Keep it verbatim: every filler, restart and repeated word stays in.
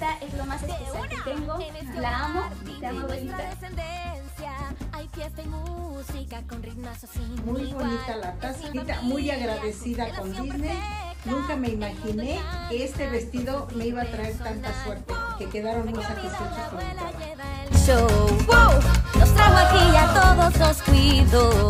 abuelita es lo más especial que tengo. La amo, te amo, abuelita. Muy bonita la taza, muy agradecida con Disney. Nunca me imaginé que este vestido me iba a traer tanta suerte, que quedaron muy satisfechos con mi trabajo. Show, wow, los trajo aquí y a todos los cuido.